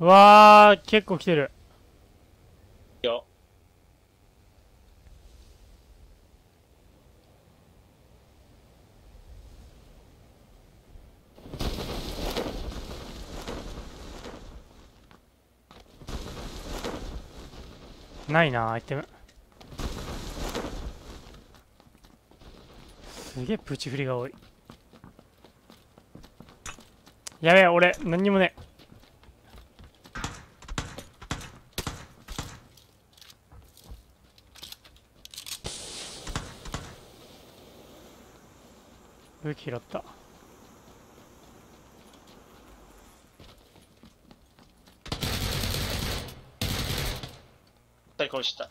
うわー、結構来てる。 よ。 ないな、アイテム。すげえプチ振りが多い。やべえ、俺、何にもねえ。武器拾った。 二人殺した。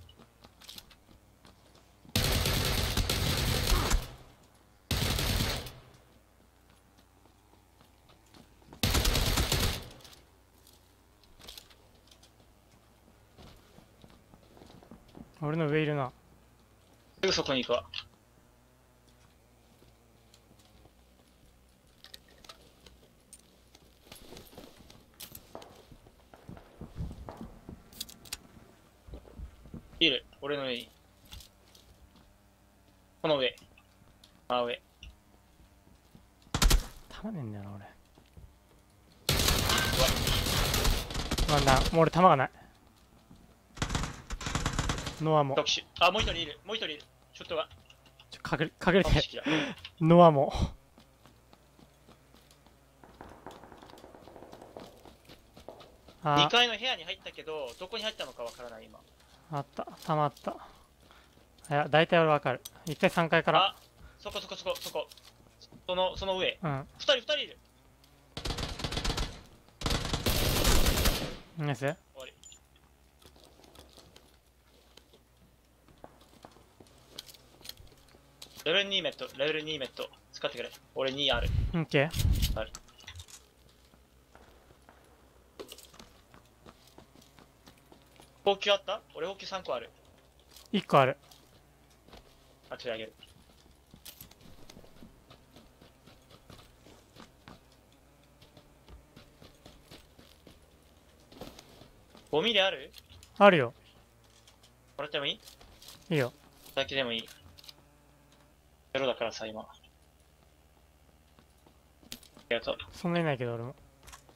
俺の上いるな。 すぐそこに行くわ。いる。俺の上に。この上。真上。 弾ねえんだよな、俺。なんだ、もう俺弾がない。ノアも。 特殊。あ、もう一人いる。もう一人いる。ショットが。 隠れて。 あ式だ。 ノアも。 2 あ、 階の部屋に入ったけど、どこに入ったのかわからない今。 あった。弾あった。いや、大体俺わかる。一回3階から。 あ、そこそこそこそこ。その上。 うん。 二人いる。 ナイス。 終わり。レベル2メット、レベル2メット。使ってくれ。俺2ある。 オッケー。 ある。補給あった？俺補給3個ある。 1個ある。 あ、ちょいあげる。5ミリある？ あるよ。 もらってもいい？ いいよ。 だけでもいい。ゼロだからさ、今。ありがとう。 そんなにないけど俺も。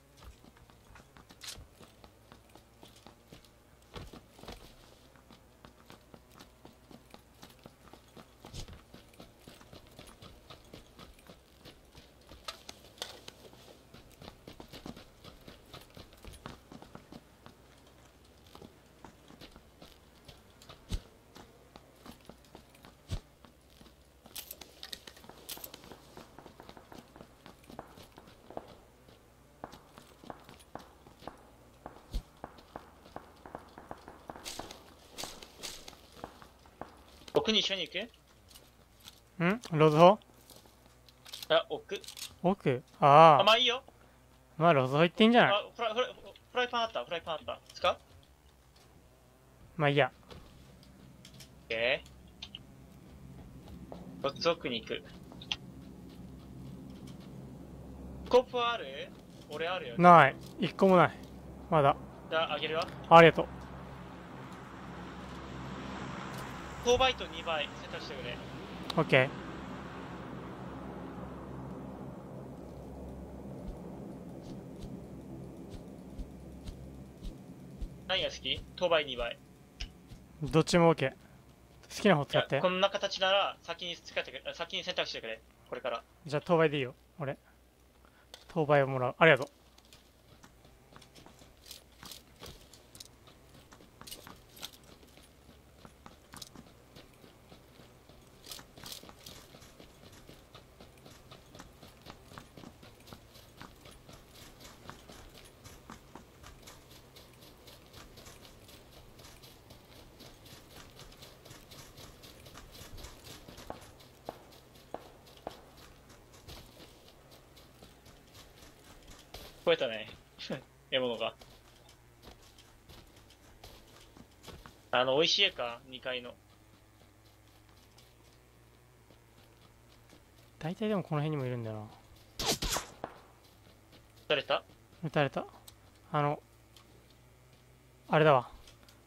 僕に一緒に行く？ ロズホあ、奥。 奥あ、 あまあいいよ。 あ。まあロズホ行っていいんじゃない？ あ、フライパンあった、フライパンあった。使う？ まあいいや。 オッケー。こっち奥に行く。スコープはある？俺あるよ。 ない。1個もない。まだ。 じゃあ、あげるわ。 ありがとう。 4倍と2倍選択してくれ。 オッケー。 何が好き？ 4 倍、2倍。 どっちも OK。好きな方いや、 使って。 こんな形なら先に先に選択してくれ。これから。 じゃあ当倍でいいよ。俺。当倍をもらう。ありがとう。 超えたね。獲物が。美味しい絵か、2階の。 大体でもこの辺にもいるんだよな。 誰た？ 撃たれた。 あれだわ。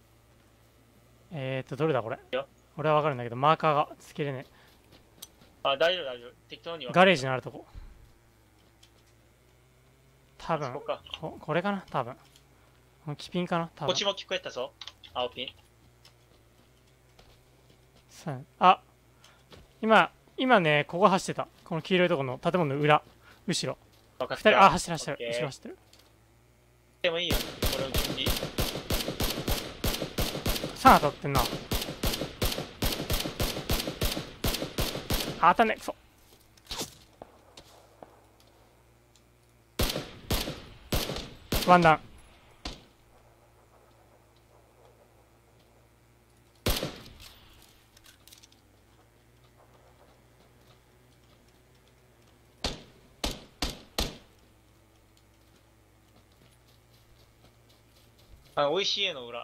どれだこれ。 よ俺はわかるんだけど、マーカーがつけれねあ、大丈夫、大丈夫。適当にえ。 は。 ガレージのあるとこ。多分そこか。 これかな多分。キピンかな多分。 こっちも聞こえたぞ。青ピン。 あ、今ね、ここ走ってた。この黄色いとこの建物の裏。後ろ。 分かっ二人、 た。 走ってる走ってる。 オッケー後ろ走ってる。 でもいいよ。俺の準備。 3当たってんな。当たんねえ。くそ。ワンダウン。 あ、美味しい家の裏。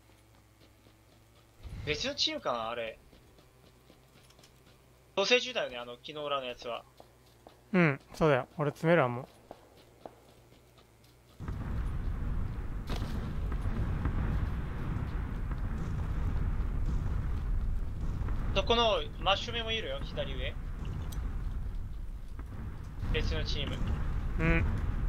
別のチームかなあれ。ソーセージだよね、木の裏のやつは。 うん、そうだよ。俺詰めるわ、もう。 そこのマッシュメもいるよ、左上。別のチーム。 うん。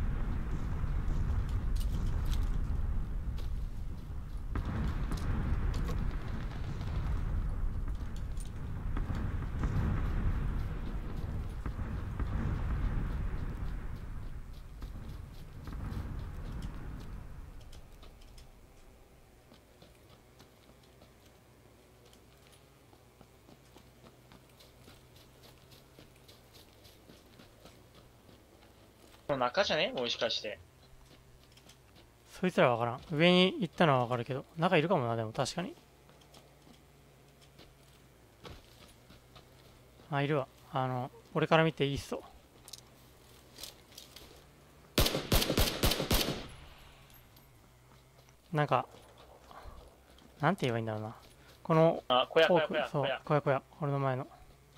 この中じゃねもしかして。 そいつらは分からん。上に行ったのは分かるけど、中いるかもな、でも確かに。あ、いるわ。俺から見ていいっそ。なんか、なんて言えばいいんだろうな。このあ、小屋、小屋、 奥、 小屋、 そう、 小屋。 小屋小屋。俺の前の。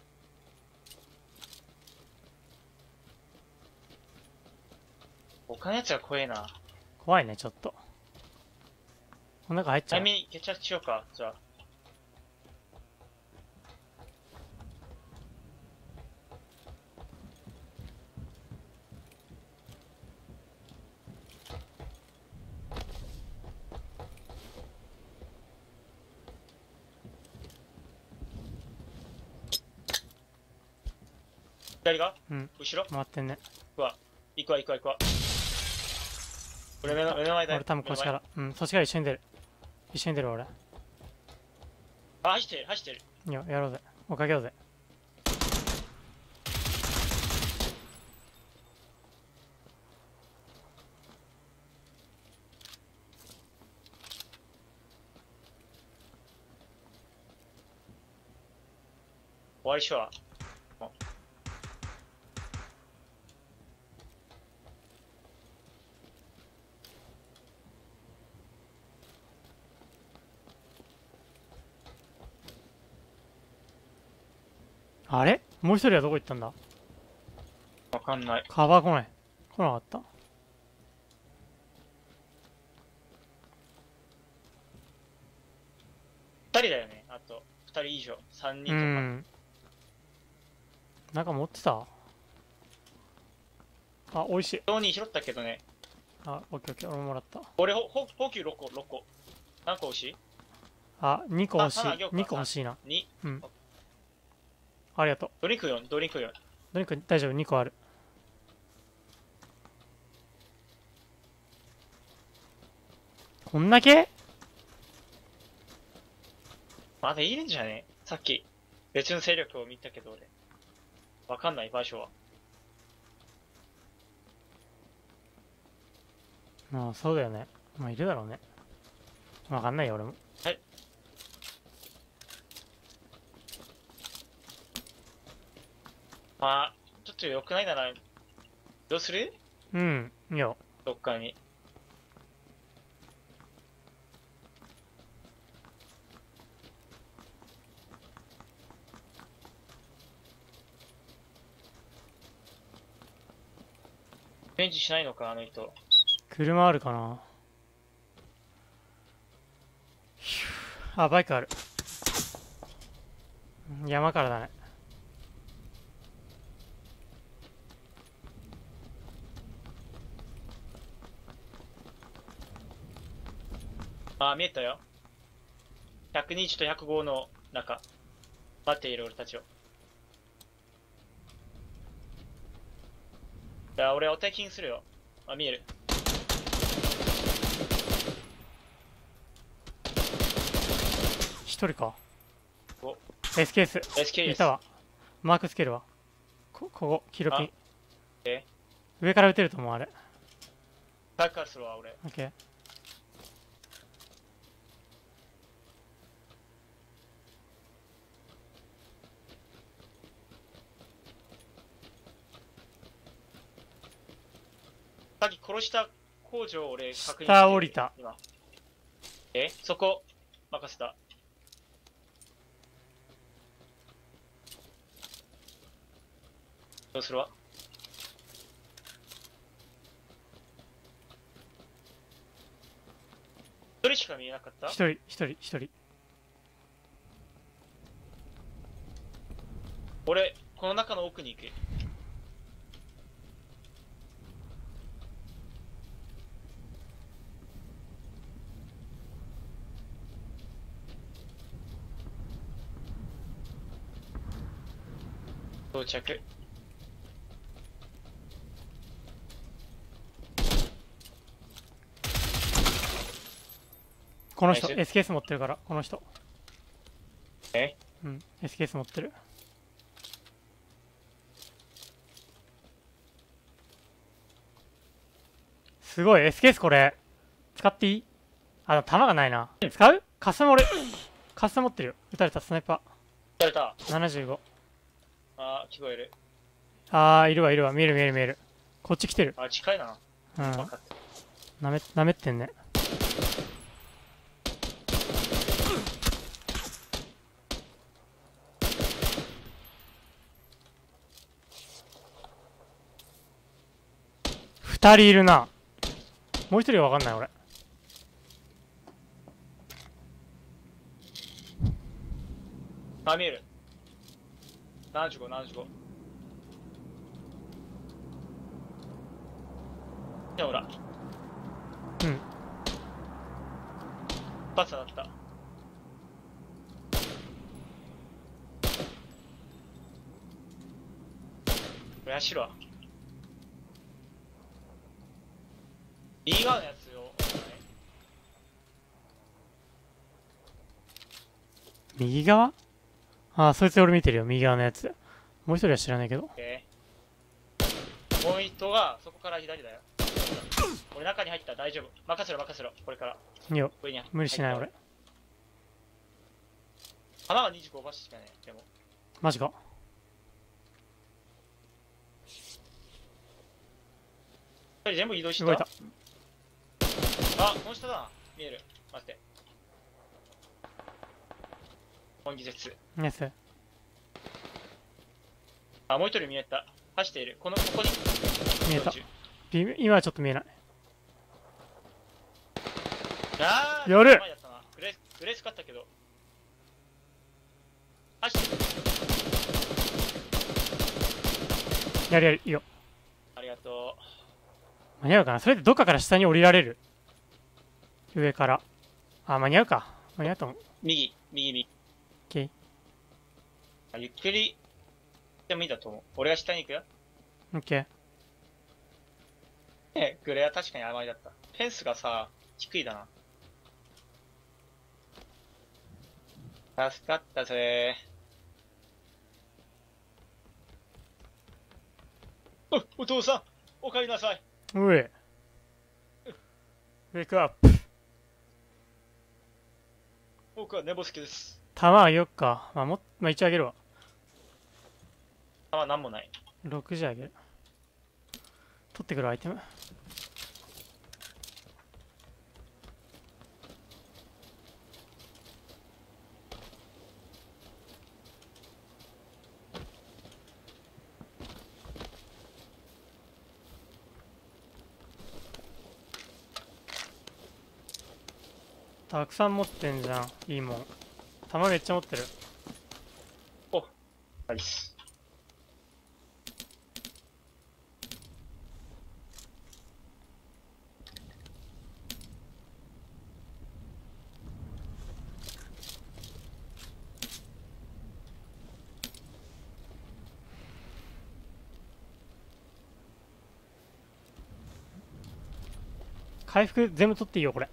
他のやつが怖えな。 怖いね、ちょっと。この中入っちゃう。 ちなみに決着しようか、じゃあ。左がうん、 後ろ回ってんね。 行くわ、行くわ、行くわ、行くわ。俺目の前だよ。 俺多分こっちから。うん、そっちから一緒に出る。一緒に出る俺。 あ、走ってる、走ってる。 いいよ、やろうぜ。追っかけようぜ。 終わりしよう。 あれもう一人はどこ行ったんだ？ わかんない。 カバー来ない。来なかった。 二人だよね。あと、二人以上。三人うとか。 ん。なんか持ってた。あ、美味しい。 人に拾ったけどね。 あ、オッケーオッケー。俺ももらった。 俺、補給6個、6個。何個欲しい？ あ、2個欲しい。 ああげようか 2個欲しいな。 2。 うん。ありがとう。 ドリンク4、ドリンク4。 ドリンク大丈夫、2個ある。こんだけ？ まだいるんじゃね？さっき、別の勢力を見たけど俺。わかんない場所は。 まあ、そうだよね。まあ、いるだろうね。わかんないよ、俺も。 はい。まあ、ちょっと良くないなら、どうする？ うん、いいよ。 どっかに。返事しないのか、あの人。 車あるかな？ あ、バイクある。山からだね。 あ、見えたよ。120と105の中。待っている俺たちを。じゃあ俺お手金するよ。あ、見える。 一人か。 お、 SKS。 SK です。 いたわ。マークつけるわ。ここ、黄色ピン。 え、 上から撃てると思う、あれ。 サッカーするわ、俺。 オッケー。 さっき殺した工場を俺確認して。 下降りた。 今。そこ、任せた。どうするわ。一人しか見えなかった。 一人。 俺、この中の奥に行く。到着。 この人、 ナイ SKS 持ってるから、この人。 え、 うん、SKS 持ってる。すごい、SKS これ。使っていい？あ、弾がないな。使う？カスタム俺、カスタム持ってるよ。撃たれた、スナイパ撃たれた。 ー。75。 あー、聞こえる。 あー、いるわ。見える。こっち来てる。 あ、近いな。 うん。 分かった。 なめってんね。二人いるな。もう一人は分かんない俺。 あ、見える。75。で、ほら。 うん。 一発当たった。これ走るわ。右側のやつを。 右側？あー、そいつ俺見てるよ、右側のやつ。もう一人は知らないけど。 もう一頭がそこから左だよ。俺中に入ったら大丈夫。任せろ。これから。 いいよ、 上に無理しない俺。 弾が25発しかねえ。でも。 マジか。 一人全部移動した。 動いた。 あ、この下だな。見える。待って。本気絶。 ナイス。 あ、もう一人見えた。走っている。ここに。 見えた。今はちょっと見えない。 あー、 やる。 前だったな。グレース買ったけど。走ってる。 やる、いいよ。 ありがと間に合うかな。それでどっかから下に降りられる？上から。あ、間に合うか。間に合うと思う。 う。右。 オッケー。 あ、ゆっくりでもいいだと思う。俺が下に行くよ。 オッケグレは確かに甘いだった。フェンスがさ、低いだな。助かったぜー。お父さん、お帰りなさい。 ー。うえ。ウェイクアップ。 僕は寝ぼすけです。 弾あげよっか。まあ一応あげるわ。 あ、なんもない。 60あげる。取ってくるアイテム。 たくさん持ってんじゃん。いいもん。弾めっちゃ持ってる。 ナイス。 回復全部取っていいよ、これ。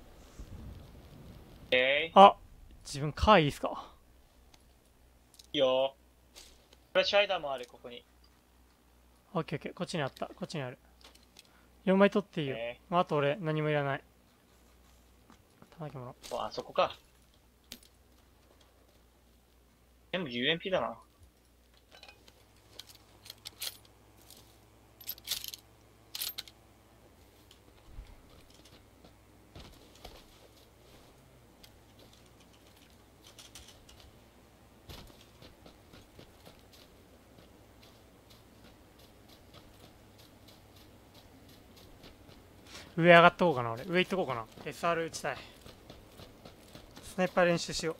えあ、自分カーいいっすか。 いいよ。フラッシュアイダーもある、ここに。 オッケーオッケー。こっちにあった。こっちにある。4枚取っていいよ。まあ、あと俺、何もいらない。叩き物。 あそこか。全部 UMP だな。 上上がっとこうかな、俺。上行っとこうかな。SR 打ちたい。スナイパー練習しよ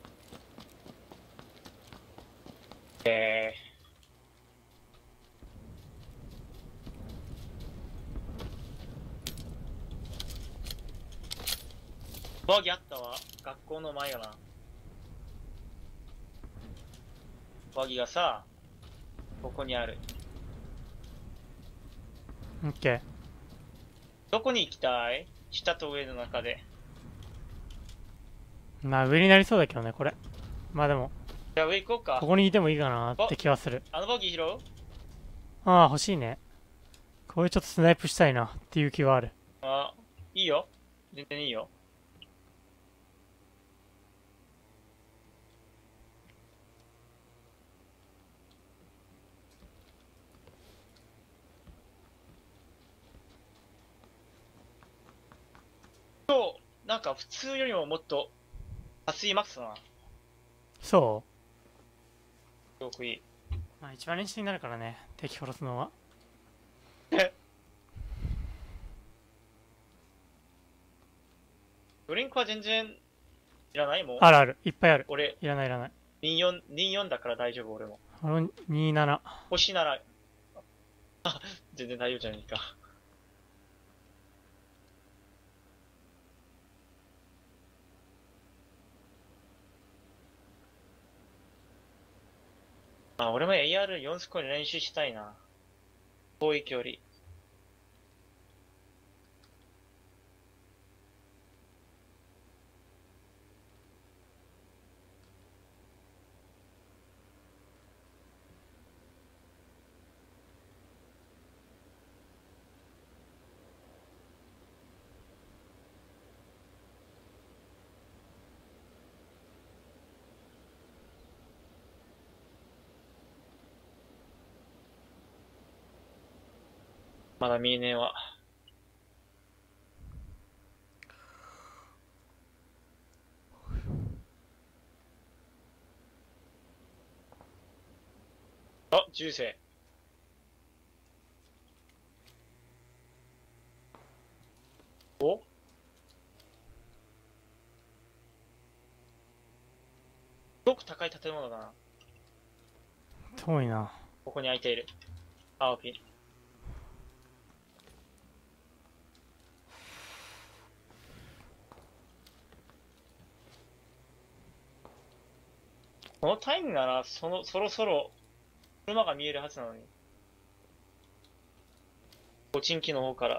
う。 バギあったわ。学校の前やな。バギがさ、ここにある。 オッケー。 どこに行きたい？下と上の中で。 まあ、上になりそうだけどね、これ。まあでも、 じゃあ上行こうか。 ここにいてもいいかなって気はする。 あのバギ拾う？ ああ、欲しいね。こういうちょっとスナイプしたいなっていう気はある。 あ、いいよ。全然いいよ。今日、なんか普通よりももっと、熱いマックスだな。 そすごくいい。 うまあ一番練習になるからね、敵殺すのは。 ドリンクは全然いらないもん。 あるある、いっぱいある。 俺、 いらないいらない。 24だから大丈夫、俺も。 俺も27。 欲しいなら、あ、全然大丈夫じゃないか。あ、俺も AR4 スコアで練習したいな。遠い距離。まだ見えねえわ。あ、銃声。お？すごく高い建物だな。 遠いな。 ここに開いている。青ピン。このタイムなら、そろそろ、車が見えるはずなのに。ポチンキの方から。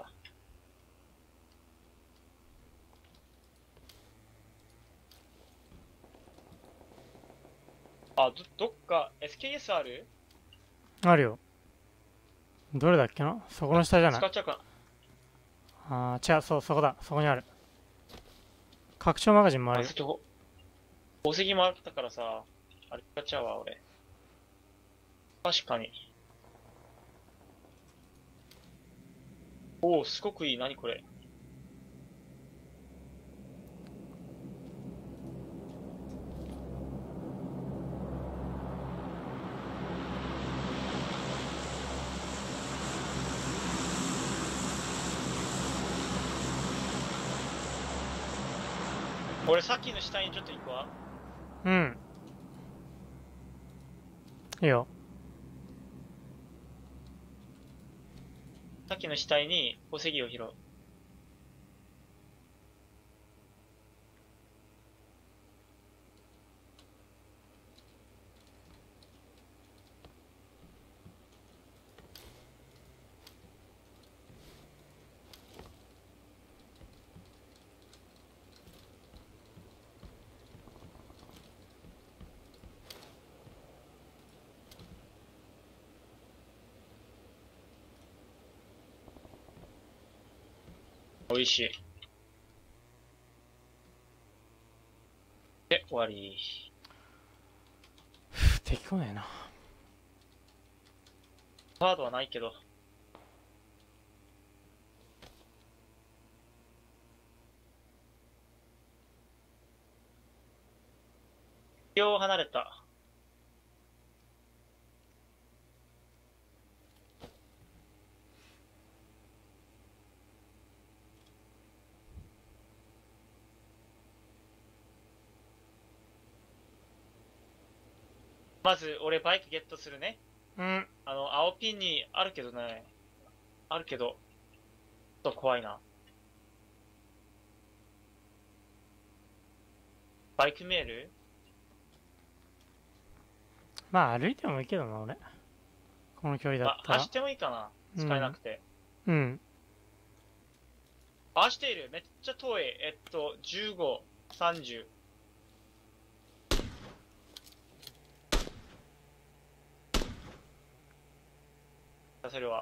あ、どっか SKS ある？ あるよ。どれだっけな、そこの下じゃない？ 使っちゃうか。 ああ、違う、そう、そこだ。そこにある。拡張マガジンもあるよ。 宝石もあったからさ、あれ使っちゃうわ、俺。確かに。おお、すごくいい。何これ。 俺さっきの下にちょっと行くわ。 うん。いいよ。 さっきの死体に宝石を拾う。美味しい。で、終わり。 敵来ねえな。 カードはないけど。一応離れた。まず、俺バイクゲットするね。 うん。 青ピンにあるけどね。あるけど、ちょっと怖いな。バイクメール。 まあ歩いてもいいけどな、俺。この距離だったら。 走ってもいいかな。使えなくて。 うん。 走っている。めっちゃ遠い。15、30。それは。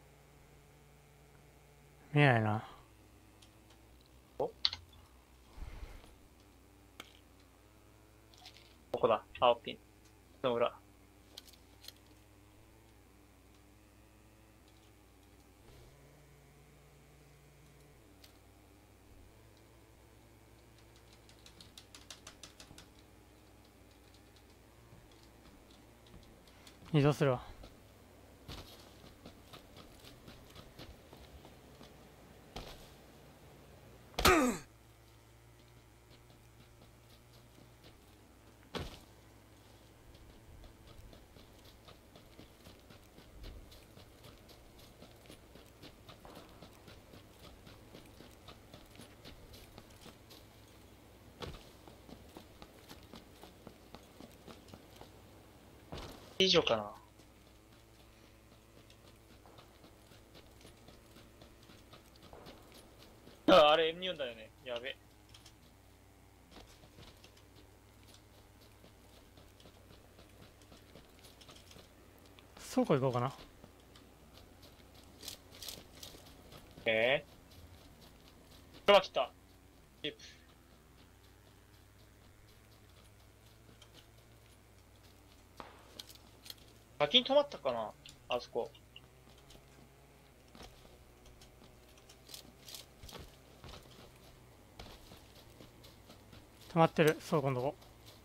見えないな。 ここだ。青ピンの裏。 移動するわ。 以上かな。あれ M4 だよね。やべ。 倉庫行こうかな。 車来た。ジープ。先に止まったかなあそこ。 止まってる、倉庫のとこ。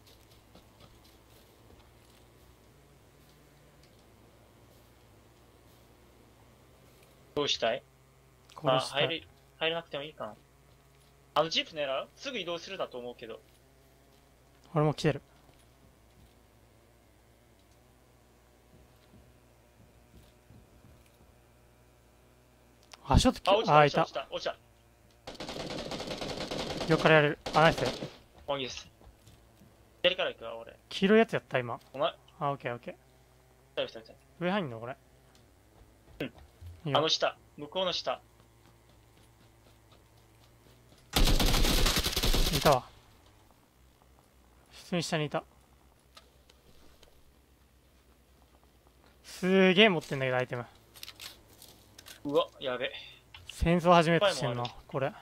どうしたい？ 殺したい。 入らなくてもいいかな。あのジープ狙う？すぐ移動するだと思うけど。 俺も来てる。あ、ちょっと、 落ちた、 いた。 落ちた、落ちた。 横からやれる。あ、ナイス。 もういいです。左から行くわ、俺。 黄色いやつやった、今。 お前、 あ、オッケーオッケー。 来た。 上入んのこれ。 うん。 いいよ。 下、向こうの下。 いたわ。普通に下にいた。すーげえ持ってんだけど、アイテム。 うわ、やべ。 戦争始めようとしてんのいっぱいもあ、 これ。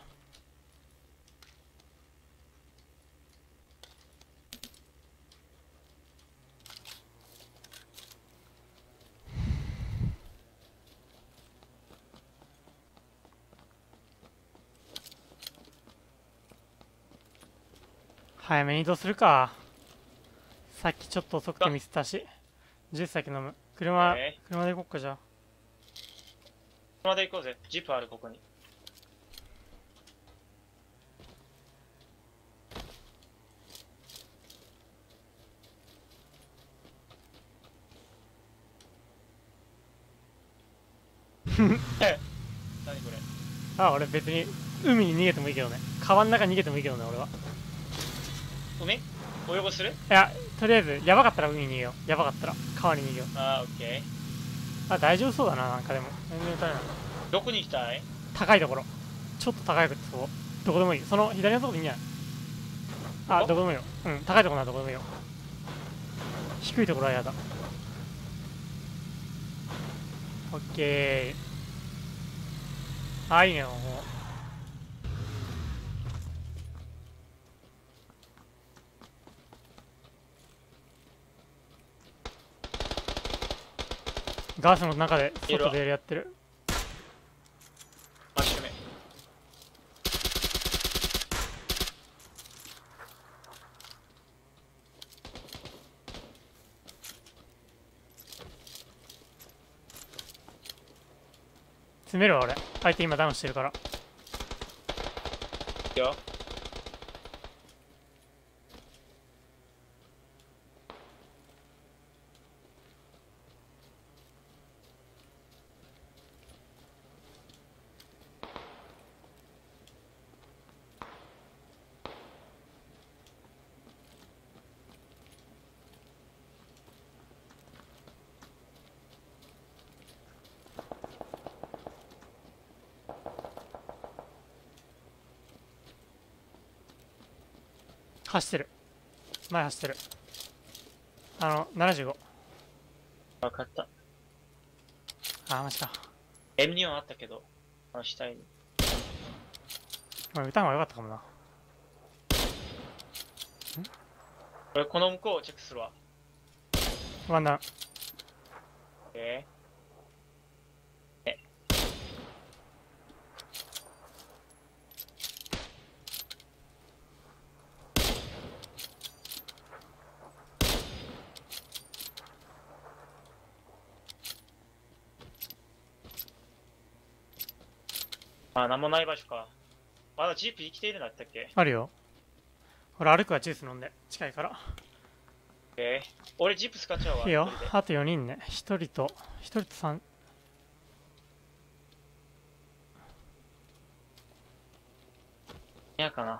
早めに移動するか。さっきちょっと遅くてミスったし。ジュース先飲む。車で行こっか、じゃあ。 車で行こうぜ。ジープある、ここに。 何これ。 あ、俺別に海に逃げてもいいけどね。川の中に逃げてもいいけどね、俺は。 海泳ごする？ いや、とりあえず、やばかったら海に逃げよう。やばかったら川に逃げよう。 あー、オッケあ、大丈夫そうだな、なんかでも。全然撃たれない。 ー。どこに行きたい？ 高いところ。ちょっと高いところ。どこでもいい。その左のとこでいいんじゃない？あ、どこでもいいよ。うん、高いところならどこでもいいよ。低いところは嫌だ。オッケー。あ、いいね、もう。ガスの中で外でやってる。 マッシュメ。 詰めるわ俺。相手今ダウンしてるから。 いいよ。 走ってる。前走ってる。75。 わかった。 あ、マジか。 M2 はあったけど、死体に。 おい、歌う方が良かったかもな。 俺、この向こうをチェックするわ。 ワンダウン。 えあ、なんもない場所か。まだジープ生きているんだったっけ？ あるよ。俺歩くわ、ジュース飲んで。近いから。 俺ジープ使っちゃうわ。 いいよ一人で。 あと4人ね。1人と3。 嫌かな。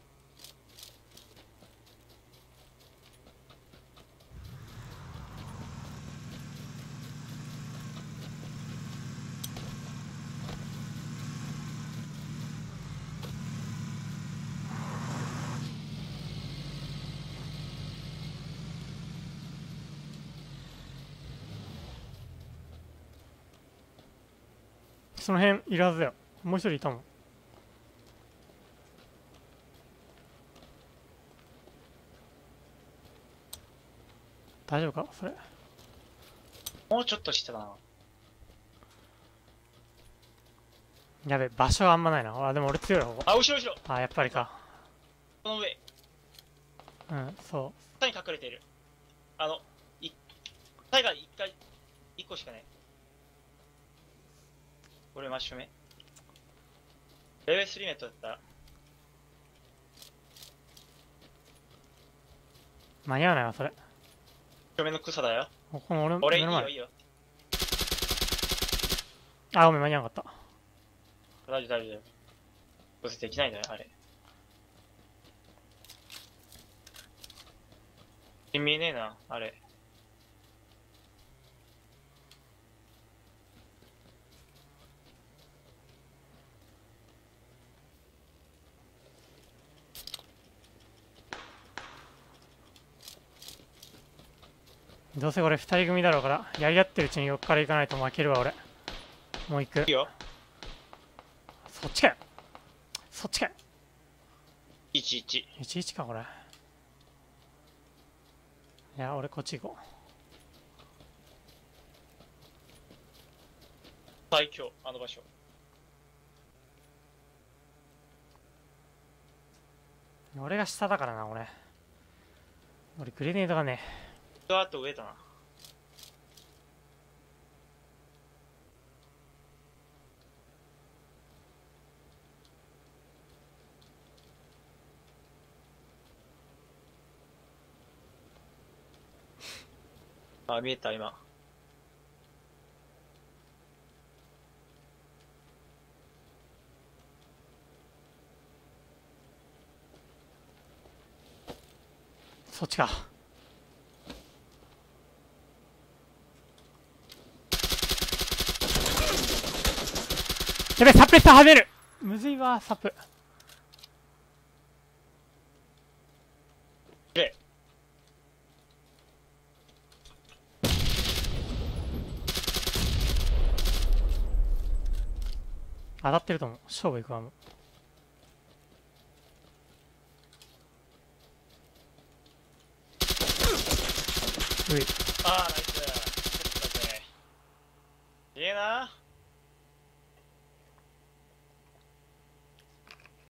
その辺いるはずだよ。もう一人いたもん。大丈夫かそれ。 もうちょっとしてたな。 やべ、場所はあんまないな。あ、でも俺強いよ、ここ。 あ、後ろ後ろ。 あ、やっぱりか。 この上。 うん、そ下に隠れている。タイガー一個しかね。これマッシュ目。レベル3メットだったら。 う。間に合わないわ、それ。 正面の草だよ。 この俺、い目の前いよいいよ。 あ、ごめん、間に合わなかった。 大丈夫大丈夫。どうせできないんだよ、あれ。見えねえな、あれ。 どうせこれ2人組だろうから、やり合ってるうちに横から行かないと負けるわ、俺。もう行く。 いいよ。 そっちかよ。そっちかよ。 11。 11か、これ。いや、俺こっち行こ最強、あの場所。 う。俺が下だからな、俺。俺グレネードがね。 あと上だな。あ、見えた、今。 そっちか。やべ、サプレッサーはめる。むずいわ、サプ。 で、 当たってると思う。勝負いくわもう。うい。 ああ、ナイス。ちょっとだけ。いいな。